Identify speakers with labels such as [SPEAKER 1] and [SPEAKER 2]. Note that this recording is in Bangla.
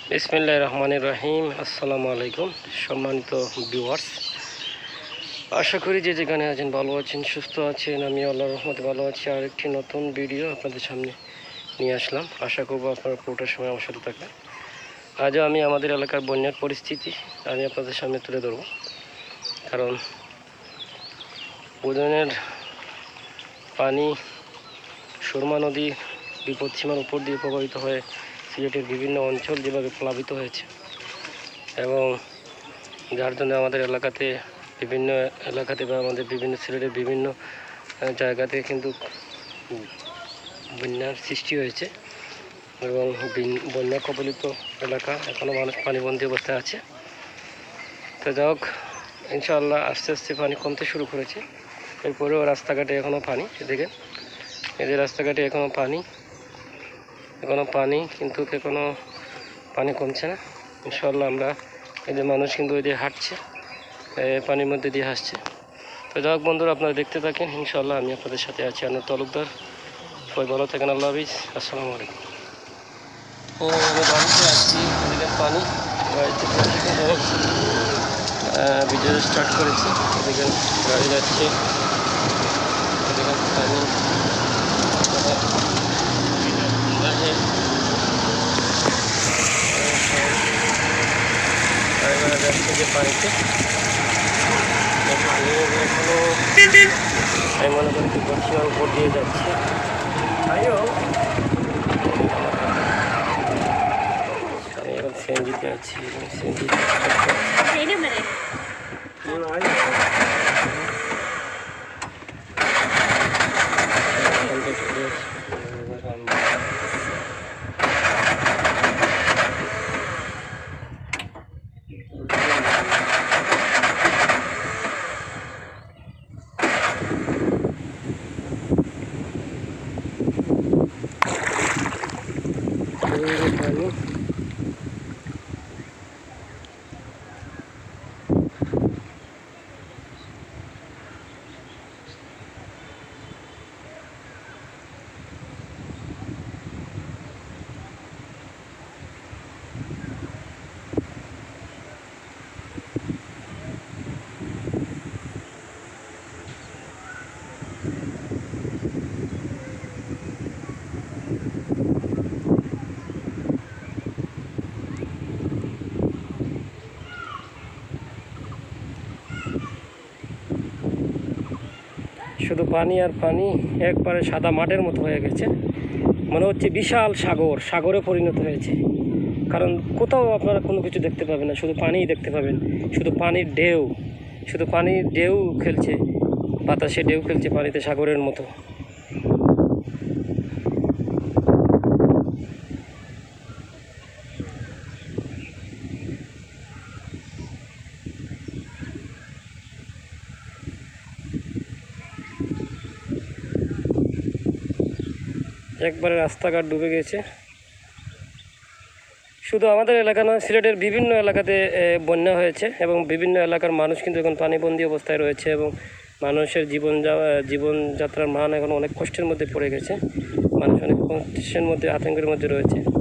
[SPEAKER 1] বিসমিল্লাহির রহমানির রহিম। আসসালামু আলাইকুম সম্মানিত ভিউয়ার্স, আশা করি যে যেখানে আছেন ভালো আছেন, সুস্থ আছেন। আমি আল্লাহর রহমতে ভালো আছি। আর একটি নতুন ভিডিও আপনাদের সামনে নিয়ে আসলাম। আশা করবো আপনারা পুরোটার সময় আমার সাথে থাকবেন। আজও আমি আমাদের এলাকার বন্যার পরিস্থিতি আমি আপনাদের সামনে তুলে ধরব, কারণ উদয়নের পানি সুরমা নদী বিপদসীমার উপর দিয়ে প্রভাবিত হয়ে সিলেটের বিভিন্ন অঞ্চল যেভাবে প্লাবিত হয়েছে, এবং যার জন্য আমাদের বিভিন্ন এলাকাতে বা আমাদের বিভিন্ন সিলেটের বিভিন্ন জায়গাতে কিন্তু বন্যার সৃষ্টি হয়েছে, এবং বন্যা কবলিত এলাকা এখনও মানুষ পানিবন্দী অবস্থায় আছে। তো যাই হোক, ইনশাআল্লাহ আস্তে আস্তে পানি কমতে শুরু করেছে। এরপরেও রাস্তাঘাটে এখনও পানি, দেখেন এদের রাস্তাঘাটে এখনও পানি কিন্তু এখনও পানি কমছে না। ইনশাআল্লাহ আমরা এদের মানুষ কিন্তু ওই দিয়ে হাঁটছে, পানির মধ্যে দিয়ে হাসছে। তো যাই হোক বন্ধুরা, আপনারা দেখতে থাকেন। ইনশাআল্লাহ আমি আপনাদের সাথে আছি। আনোয়ার তালুকদার। সবাই ভালো থাকেন। আল্লাহ হাফিজ। আসসালামু আলাইকুম। আমি বাড়িতে আসছি, এদিকে পানি গাড়িতে ভিডিও স্টার্ট করেছি। এদিকে গাড়ি যাচ্ছে, এদিকে পানি যাচ্ছে যে পানিতে এখনো আমি মনে করি বিপদসীমার উপর দিয়ে যাচ্ছে। আমি এখন সিএনজিতে আছি, সিএনজি পানি শুধু পানি আর পানি, একবারে সাদা মাঠের মতো হয়ে গেছে। মনে হচ্ছে বিশাল সাগরে পরিণত হয়েছে। কারণ কোথাও আপনারা কোনো কিছু দেখতে পাবেন না, শুধু পানিই দেখতে পাবেন। শুধু পানির ঢেউ খেলছে, বাতাসে ঢেউ খেলছে পানিতে, সাগরের মতো। একবারে রাস্তাঘাট ডুবে গেছে। শুধু আমাদের এলাকা নয়, সিলেটের বিভিন্ন এলাকাতে বন্যা হয়েছে, এবং বিভিন্ন এলাকার মানুষ কিন্তু এখন পানিবন্দী অবস্থায় রয়েছে, এবং মানুষের জীবনযাত্রার মান এখন অনেক কষ্টের মধ্যে পড়ে গেছে। মানুষ অনেক কষ্টের মধ্যে, আতঙ্কের মধ্যে রয়েছে।